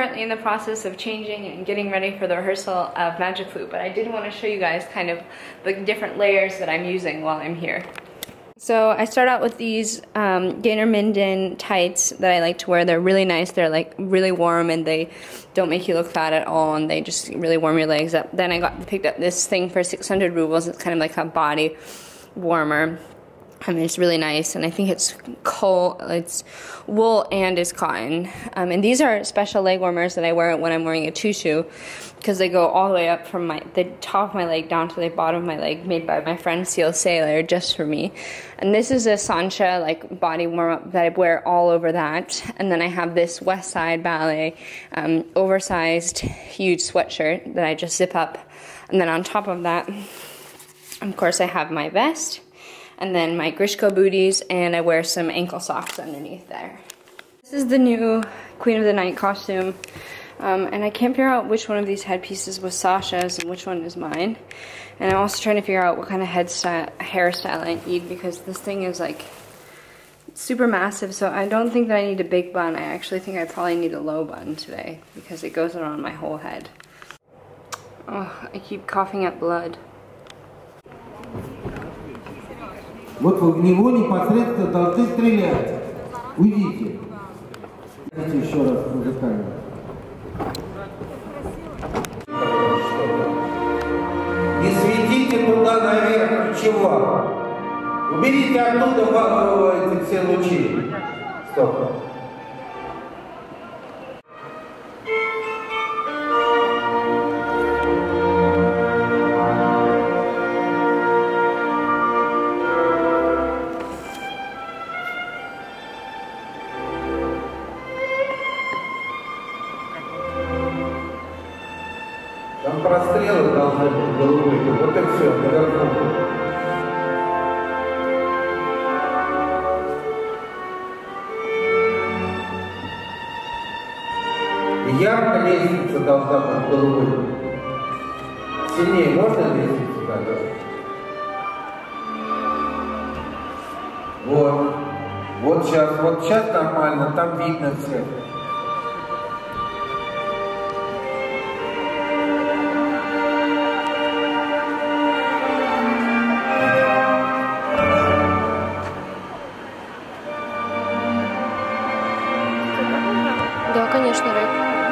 currently in the process of changing and getting ready for the rehearsal of Magic Flute, but I did want to show you guys kind of the different layers that I'm using while I'm here. So I start out with these Gaynor Minden tights that I like to wear. They're really nice. They're like really warm and they don't make you look fat at all, and they just really warm your legs up. Then I picked up this thing for 600 rubles. It's kind of like a body warmer. I mean, it's really nice, and I think it's wool and it's cotton. And these are special leg warmers that I wear when I'm wearing a two-shoe, because they go all the way up from the top of my leg down to the bottom of my leg, made by my friend Seal Sailor, just for me. And this is a Sancha like body warm-up that I wear all over that. And then I have this West Side Ballet oversized huge sweatshirt that I just zip up. And then on top of that, of course, I have my vest, and then my Grishko booties, and I wear some ankle socks underneath there. This is the new Queen of the Night costume, and I can't figure out which one of these headpieces was Sasha's and which one is mine. And I'm also trying to figure out what kind of hairstyle I need, because this thing is like super massive, so I don't think that I need a big bun. I actually think I probably need a low bun today, because it goes around my whole head. Oh, I keep coughing up blood. Вот в него непосредственно должны стрелять. Уйдите. Еще раз музыкально. Не светите туда наверх ничего. Уберите оттуда эти все лучи. Стоп. Там прострелы должны быть голубые, вот и все, наверху. И ярко лестница должна быть голубой. Сильнее можно лестницу даже? Вот. Вот сейчас нормально, там видно все. Да, конечно, рэп.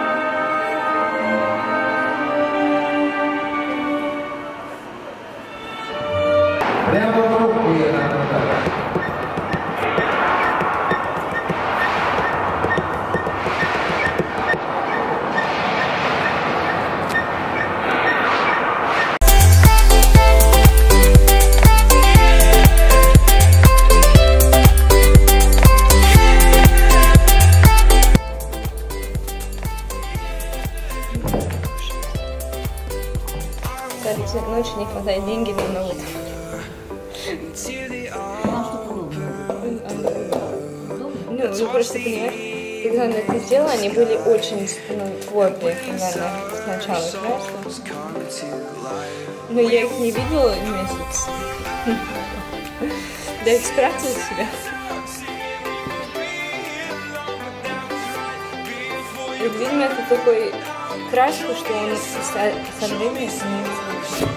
Прямо в руку я надо. Ночью не хватает деньги на новый. Ну, вы просто понимаете, когда она это сделала, они были очень плотные, наверное, сначала, знаешь? Но я их не видела месяц. Дайте спрятать себя. И, видимо, это такой краску, что он со временем становится лучше.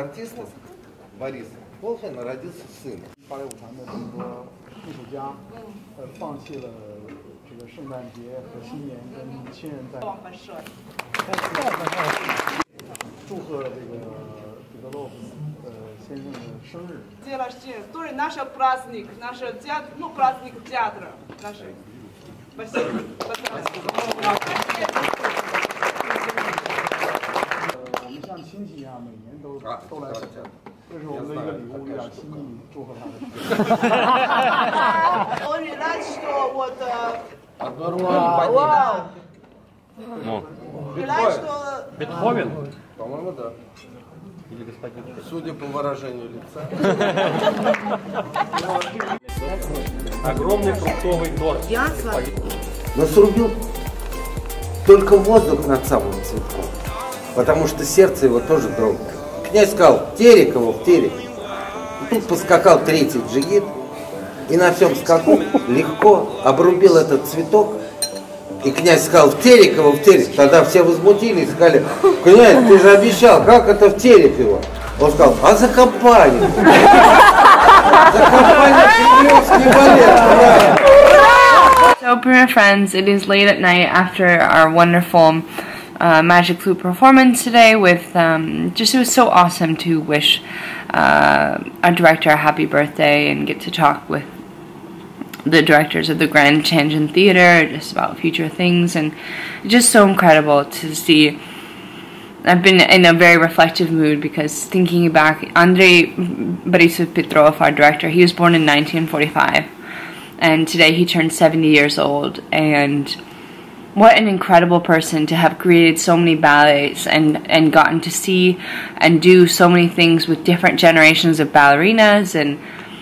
артистов Борис Волфина родился сын. 芭蕾舞团的这么多艺术家，放弃了这个圣诞节和新年跟亲人在。祝贺这个彼得洛夫先生的生日。 Тоже наш праздник, наш праздник театра. Спасибо. 我们像亲戚一样，每年都来这儿。这是我们的一个礼物，一点心意，祝贺他的。 Он рад, что вот. Рад, что. Бетховен? По-моему, да. Или господин? Судя по выражению лица. Огромный фруктовый торт. Но срубил только воздух над самым цветком, потому что сердце его тоже дрогнуло. Князь сказал: Терекову в Терек. И тут поскакал третий джигит и на всем скаку легко обрубил этот цветок. И князь сказал: в Терекову в Терек. Тогда все возмутились и сказали: князь, ты же обещал, как это в Тереково? Он сказал: а за компанию. За компанию кремлевский балет. So, Prima friends, it is late at night after our wonderful Magic Flute performance today. With it was so awesome to wish our director a happy birthday and get to talk with the directors of the Grand Tangent Theater just about future things, and just so incredible to see. I've been in a very reflective mood because thinking back, Andrei Borisov Petrov, our director, he was born in 1945, and today he turned 70 years old, and what an incredible person to have created so many ballets and gotten to see and do so many things with different generations of ballerinas, and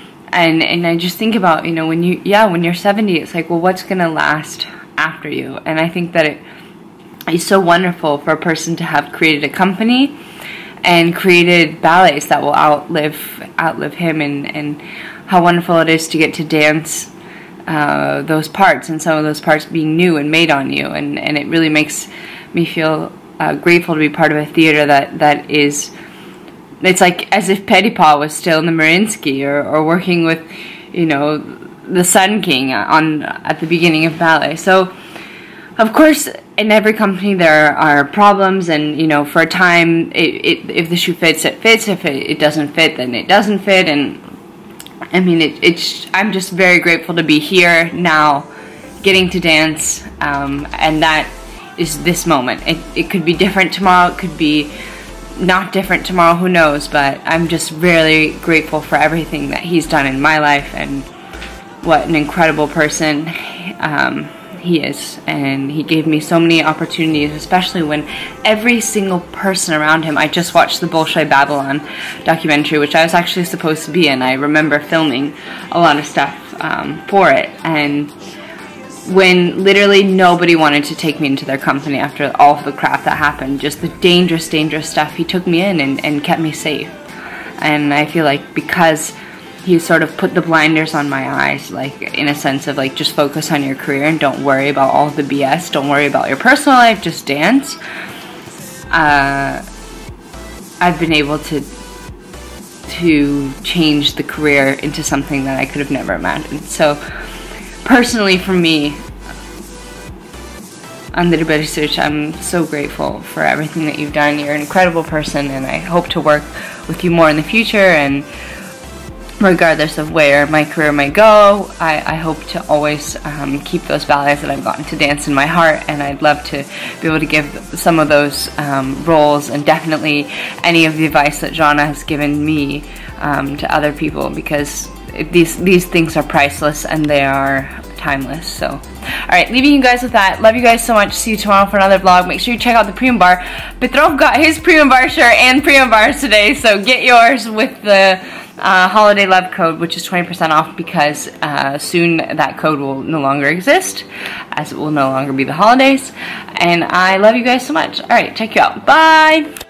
I just think about, you know, when you're 70, it's like, well, what's gonna last after you? And I think that it is so wonderful for a person to have created a company and created ballets that will outlive him, and how wonderful it is to get to dance those parts, and some of those parts being new and made on you, and it really makes me feel grateful to be part of a theater that is, it's like as if Petipa was still in the Mariinsky, or working with, you know, the Sun King at the beginning of ballet. So of course in every company there are problems, and, you know, for a time if the shoe fits, it fits. If it doesn't fit, then it doesn't fit. And I mean, I'm just very grateful to be here now, getting to dance, and that is this moment. It could be different tomorrow, it could be not different tomorrow, who knows, but I'm just really grateful for everything that he's done in my life, and what an incredible person he is. And he gave me so many opportunities, especially when every single person around him. I just watched the Bolshoi Babylon documentary, which I was actually supposed to be in. I remember filming a lot of stuff for it, and when literally nobody wanted to take me into their company after all of the crap that happened, just the dangerous stuff, he took me in and kept me safe. And I feel like because he sort of put the blinders on my eyes, like in a sense of like, just focus on your career and don't worry about all the BS, don't worry about your personal life, just dance. I've been able to change the career into something that I could have never imagined. So personally for me, Andrei Borisovich, I'm so grateful for everything that you've done. You're an incredible person, and I hope to work with you more in the future, and regardless of where my career might go, I hope to always keep those ballets that I've gotten to dance in my heart, and I'd love to be able to give some of those roles, and definitely any of the advice that Jana has given me to other people, because these things are priceless and they are timeless. So alright, leaving you guys with that. Love you guys so much. See you tomorrow for another vlog. Make sure you check out the Prima Bar. Petrov got his Prima Bar shirt and Prima Bars today, so get yours with the holiday love code, which is 20% off, because soon that code will no longer exist, as it will no longer be the holidays. And I love you guys so much. Alright, check you out. Bye!